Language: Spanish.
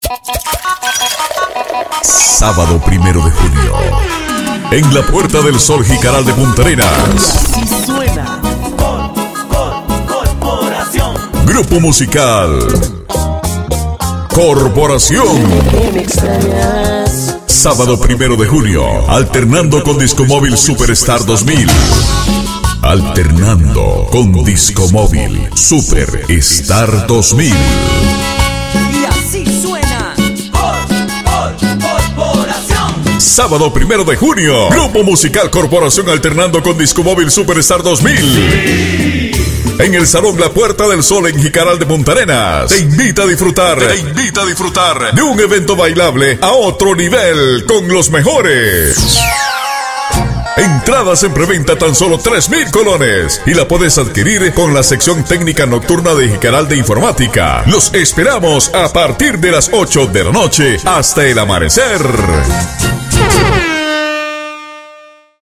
Sábado 1 de junio, en la Puerta del Sol Jicaral de Punta Arenas. Así suena. Corporación. Grupo musical Corporación. Me extrañas. Sábado 1 de junio, alternando con Discomóvil Superstar 2000. Alternando con Discomóvil Superstar 2000. Y así suena. Corporación. Sábado 1 de junio, Grupo Musical Corporación alternando con Discomóvil Superstar 2000. Sí. En el Salón La Puerta del Sol en Jicaral de Punta Arenas. Te invita a disfrutar de un evento bailable a otro nivel con los mejores. Entradas en preventa tan solo 3,000 colones y la puedes adquirir con la sección técnica nocturna de Jicaral de Informática. Los esperamos a partir de las 8 de la noche hasta el amanecer.